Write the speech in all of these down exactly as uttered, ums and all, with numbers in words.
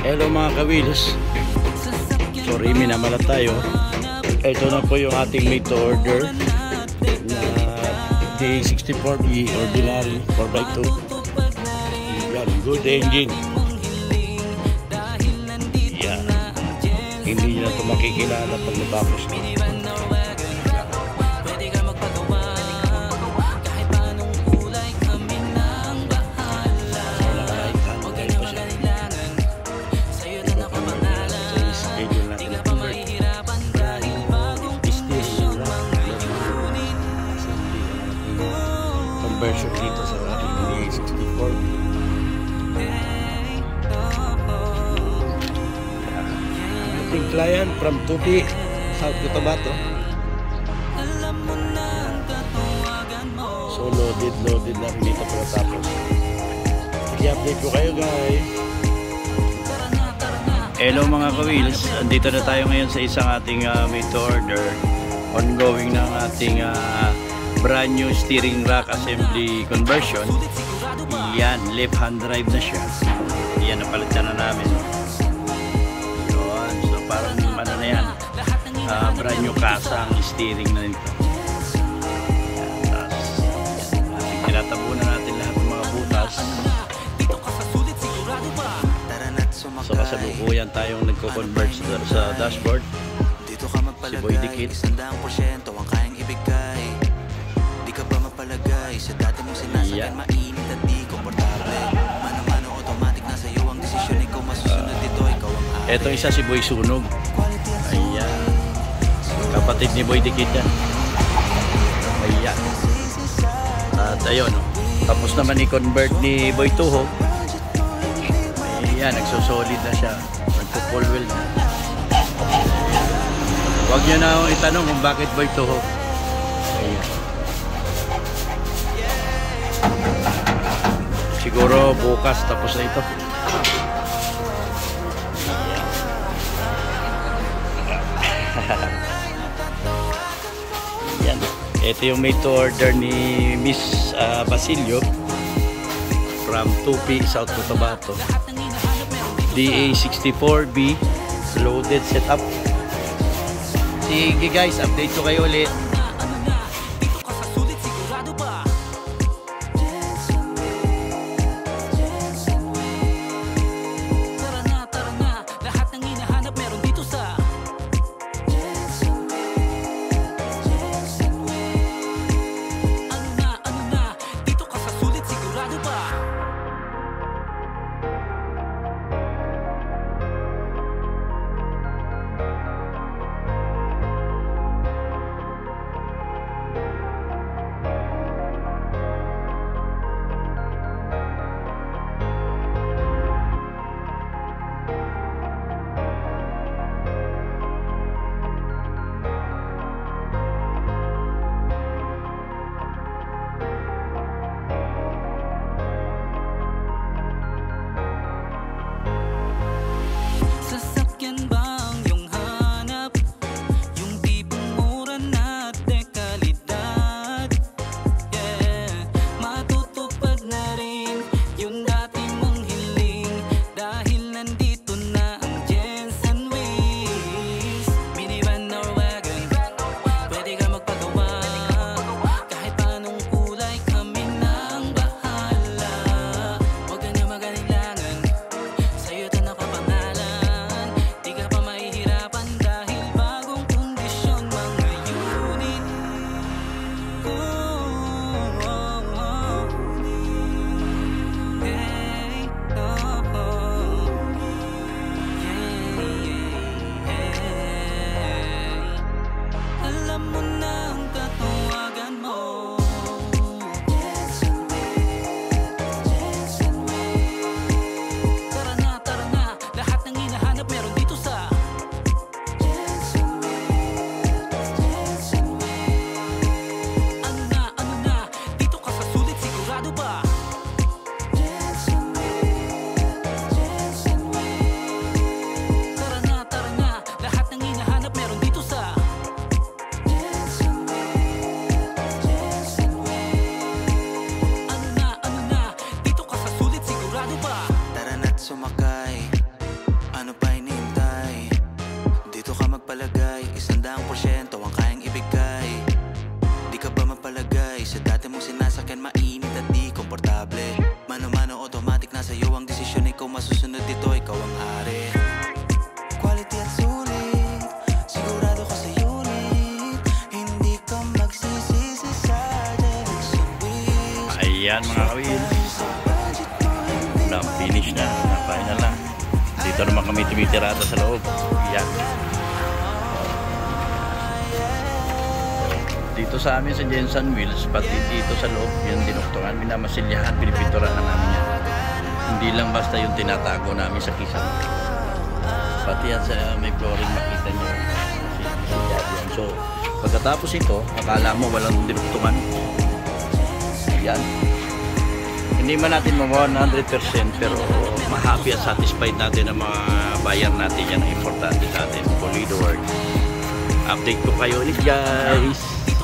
Hello mga ka-wheels. Sorry, minamala tayo. Ito na po yung ating made to order na D A sixty-four B ordinary four by two. Yan, good engine. Yan. Hindi nyo na ito makikilala pag natapos na. Conversion dito sa ating D A sixty-four. Ating client from Tupi, South Cotabato. So loaded, loaded na rin dito pagkatapos. I-update ko kayo guys. Hello mga ka-wheels, andito na tayo ngayon sa isang ating uh, made to order. Ongoing ng ating uh, brand new steering rack assembly conversion. Yan, left hand drive na siya. Yan, napalitan na namin. Yun, so parang ano na yan, uh, brand new kasa ang steering na nito. Yan, tapos yan, tinatabunan natin lahat ng mga butas. So kasalukuyan tayong nagko-convert sa, sa dashboard. Si Boy Dikit. Sa dati mong sinasakyan, mainit at di komportable. Mano-mano automatic na sa'yo ang desisyon. Ikaw masusunod dito, ikaw ang ate. Eto isa si Boy Sunog. Ayan, kapatid ni Boy Dikit yan. Ayan. At ayun, tapos naman i-convert ni Boy Tuhog. Ayan, nagsusolid na siya. Nagpo-full wheel na. Huwag nyo na akong itanong kung bakit Boy Tuhog. Ayan. Siguro bukas tapos na ito. Yan. Ito yung made to order ni Miss uh, Basilio from Tupi, South Cotabato. D A sixty-four B loaded setup. Sige guys, update ko kayo ulit. susunod dito, ikaw ang hari. Quality at sulit, sigurado ka sa unit. Hindi ka magsisisi sa Jensen Wheels. Ayan mga kawils, na finish na, napain na lang. Dito naman kami tumitirata sa loob. Ayan. Dito sa amin sa Jensen Wheels, pati dito sa loob, yung dinuktungan, minamasilyahan, pinipinturahan namin yan. Hindi lang basta yung tinatago namin sa kisame. Pati yan sa may flooring, makita nyo. Yan. So, pagkatapos ito, akala mo walang dinuktungan. Yan. Hindi man natin ma one hundred percent, pero ma-happy at satisfied natin ang mga buyer natin. Yan ang importante sa atin. Pulido work. Update ko kayo ulit, guys.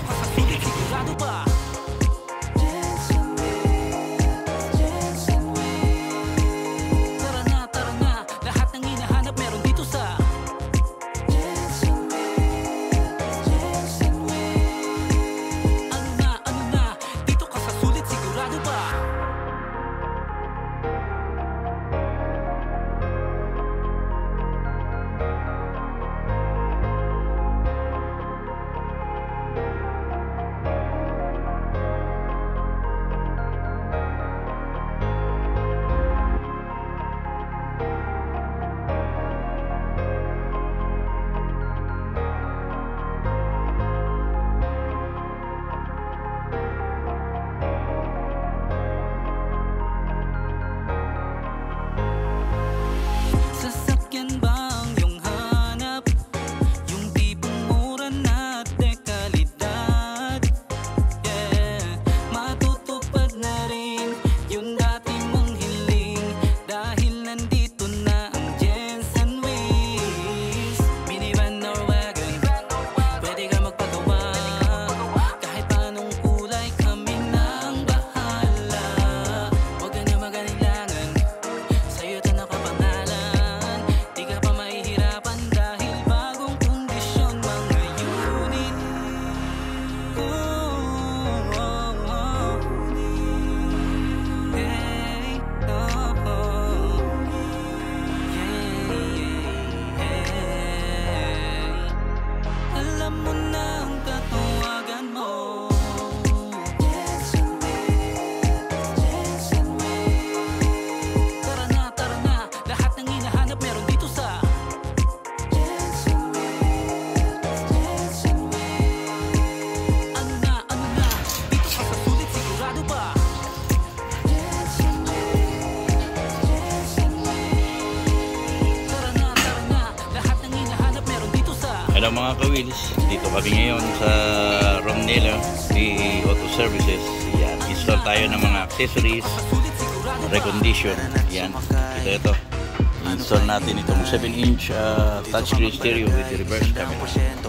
Hello mga kawils, dito kami ngayon sa Romnella ni Auto Services. Yan, install tayo ng mga accessories, recondition. Yan, ito ito. Install natin itong seven inch uh, touchscreen stereo with reverse camera.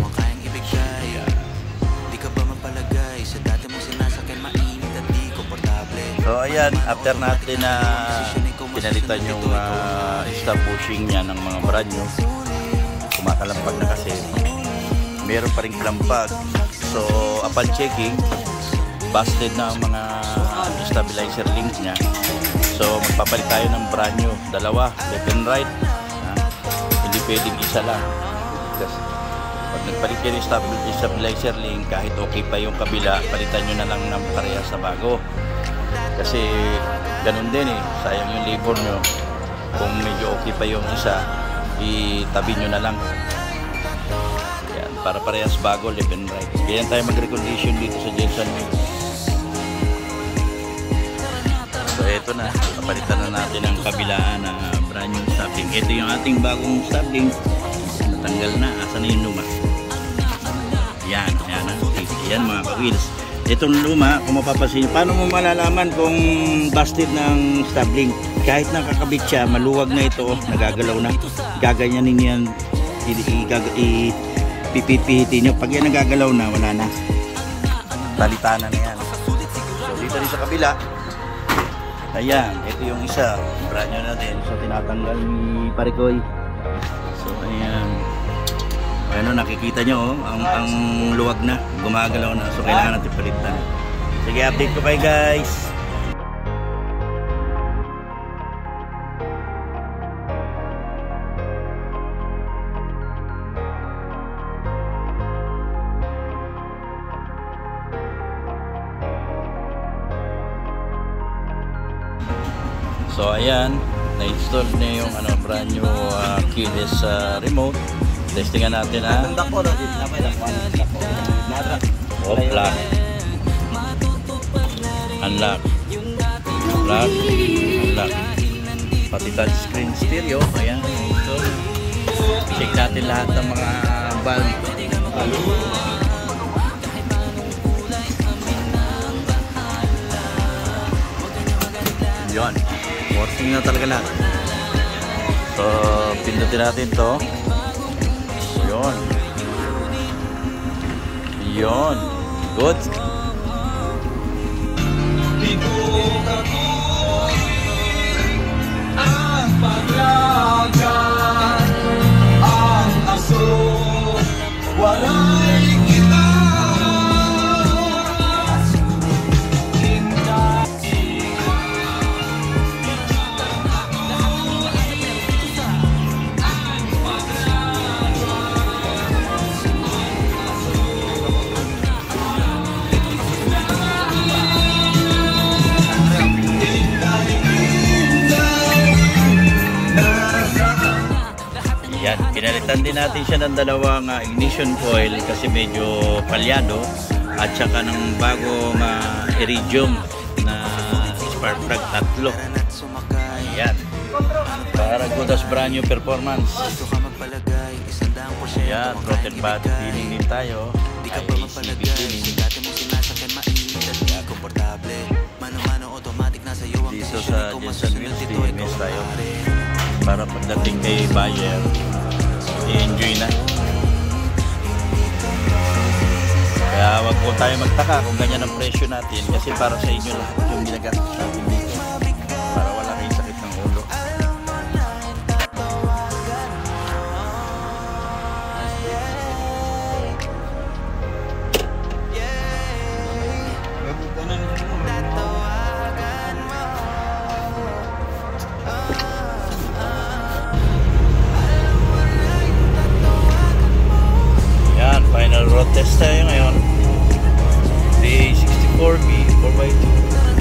Yan. So ayan, after natin na uh, pinalitan yung uh, stop bushing niya ng mga brand new, kumakalampag na kasi meron pa rin kalampag. So upon checking, busted na ang mga stabilizer link niya. So magpapalit tayo ng brand new, dalawa, left and right. Ha? Hindi pwedeng isa lang. Kasi pag nagpalit kayo ng stabilizer link, kahit okay pa yung kabila, palitan nyo na lang ng parehas sa bago. Kasi ganun din eh, sayang yung labor nyo. Kung medyo okay pa yung isa, itabi nyo na lang. Yan, para parehas bago, left and right. Ganyan tayo mag-recondition dito sa Jensen Wheels. So eto na, kapalitan na natin ang kabilaan na brand new stop link. Ito yung ating bagong stop link. Natanggal na, asan na yung luma? Yan, yan, yan mga ka-wheels. Itong luma, kung mapapansin nyo, paano mo malalaman kung busted ng stop link? Kahit nakakabit siya, maluwag na ito, nagagalaw na, gaganyanin yan, ipipihitin nyo. Pag yan nagagalaw na, wala na, talitana na yan. So dito rin sa kabila, ayan, ito yung isa, brand new natin. So tinatanggal ni Parikoy. So ayan, ano, nakikita nyo, oh, ang, ang luwag na, gumagalaw na. So kailangan natin palitan. Sige, update ko kayo guys. So ayan, na-install na yung ano, brand new uh, keyless uh, remote. Testingan natin ha. Off lock. Unlock. Lock. Unlock. Pati touchscreen stereo. Ayan. So, check natin lahat ng mga valve. Yun. Working na talaga lahat. So, pindutin natin to. Yun. Yun. Good. Ang paglagan, ang aso, walay kita. Yan, pinalitan din natin siya ng dalawang uh, ignition coil kasi medyo palyado at saka ng bagong uh, iridium na spark plug tatlo. Ayan, para good as brand new performance. Ayan, throttle pad feeling din tayo. I A C B feeling. Dito sa Jensen Wheels, di-miss tayo para pagdating kay buyer, i-enjoy na. Kaya wag po tayo magtaka kung ganyan ang presyo natin kasi para sa inyo lahat yung ginagastos natin dito para wala kayong sakit ng ulo. Final road test tayo ngayon. D sixty-four B four by two.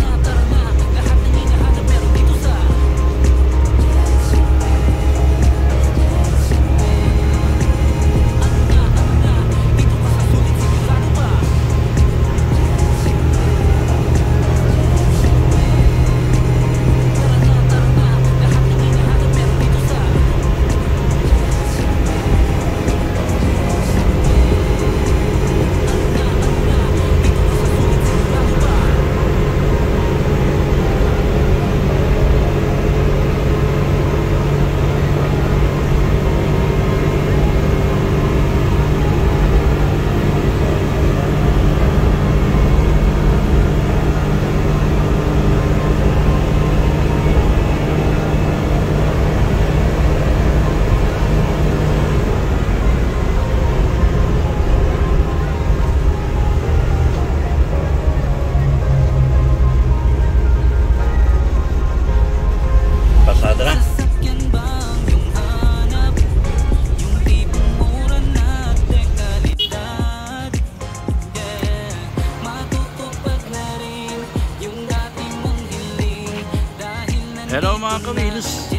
Hello mga ka-wheels,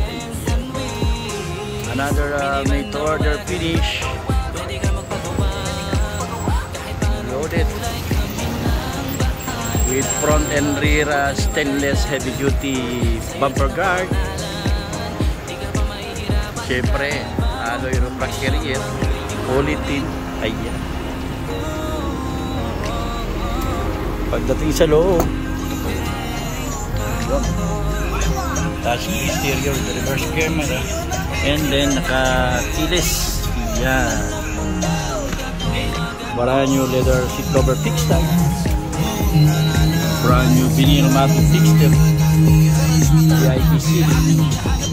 another uh, made to order finish, loaded with front and rear uh, stainless heavy duty bumper guard, syempre alloy rock carrier, quality. Ayan, pagdating sa loob, touch stereo with the reverse camera, and then naka-keyless. Yan, brand new leather seat cover fixed type, brand new vinyl matte fixture, V I P seating.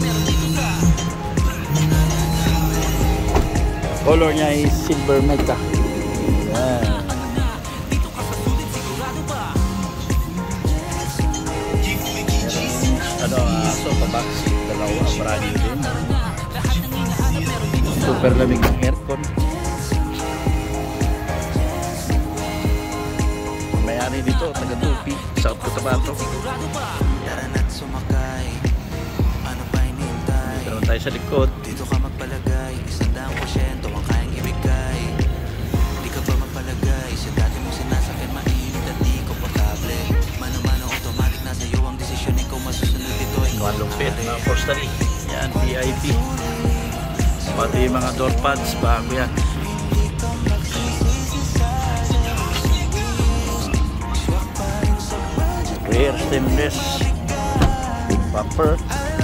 Color niya is silver mecha. Yan. Ano, aso pa backseat, dalawa, brand new din. Super lamig ng aircon. Mayari dito, taga Tupi, South Cotabato. tayo sa likod. Dito ka magpalagay, isang daang porsyento ang kayang ibigay. Di ka ba magpalagay, sa dati mong sinasakyan mainit at di komportable. Mano-mano automatic na sa'yo ang desisyon, ikaw masusunod ito. Malupit na upholstery. Yan, V I P. Pati yung mga door pads, bago yan. Rear stemless bumper.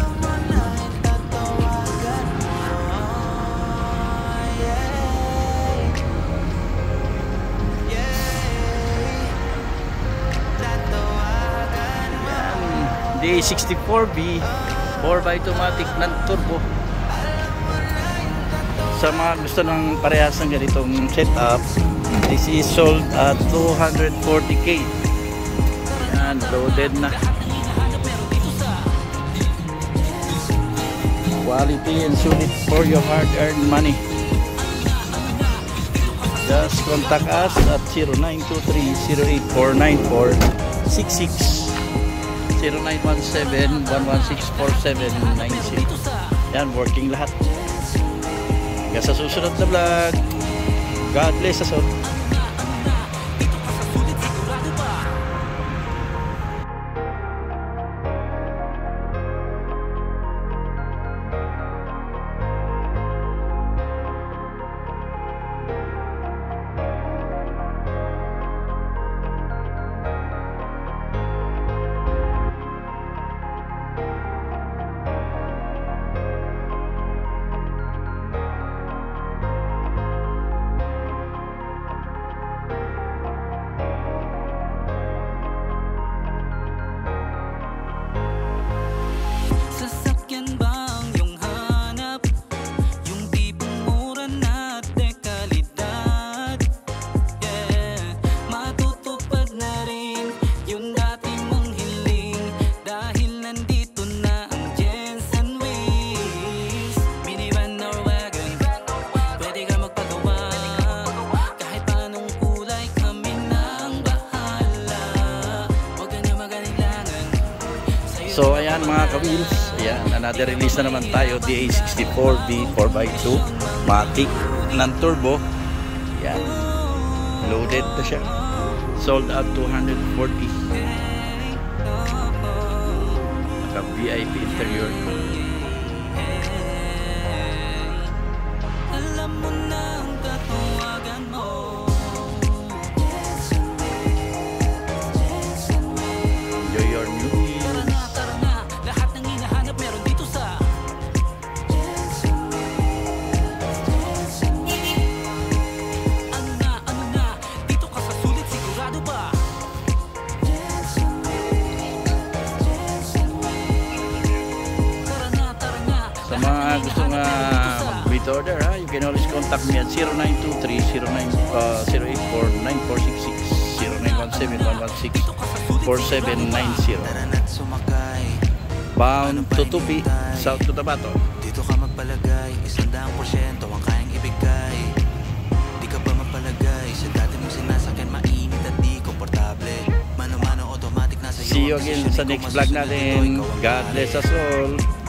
D sixty-four B four by automatic non-turbo. Sa mga gusto ng parehas ng ganitong setup, this is sold at two hundred forty K. Yan, loaded na. Quality and solid for your hard-earned money. Just contact us at zero nine two three, zero eight four nine four six six, zero nine one seven, one one six four seven nine zero. Yan, working lahat. Hanggang sa susunod na vlog. God bless us all. Sasakyan ba ang iyong hanap? Yung tipong mura na dekalidad. Yeah, matutupad na rin yung dati mong hiling. Dahil nandito na ang Jensen Wheels. Minivan or wagon, pwede ka magpagawa. Kahit anong kulay, kami na ang bahala. Huwag ka na mag-alilangan. So ayan mga ka-wheels, ayan, another release na naman tayo, D A sixty-four B four by two Matic non-turbo. Ayan, loaded na siya, sold at two hundred forty. Naka V I P interior. Alam mo na ang tatawagan mo. Enjoy your new Tara wheels. na, tara na, lahat ng hinahanap meron dito sa Ano na, ano na, dito ka sa sulit, sigurado ba? Tara na, tara na, Sa mga gusto nga mag-meet order, ha, you can always contact me at zero nine two three, zero eight four nine four six six, zero nine one seven, one one six four seven nine zero. Tara na't sumakay. Bound to Tupi, South Cotabato. Dito ka magpalagay, isang daang porsyento ang kayang ibigay. Di ka ba magpalagay, sa dati mong sinasakyan mainit at di komportable. Mano-mano automatic na sa'yo. See you ang again desisyon, sa ikaw next vlog masusunod ito, natin. ikaw ang God bless us all.